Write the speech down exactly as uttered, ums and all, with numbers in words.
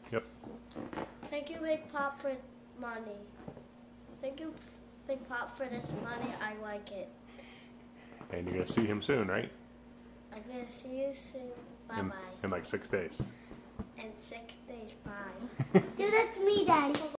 Yep. Thank you, Big Pop, for money. Thank you, Big Pop, for this money. I like it. And you're gonna see him soon, right? I'm gonna see you soon. Bye In, bye. in like six days. In six days. Bye. Do that to me, Daddy.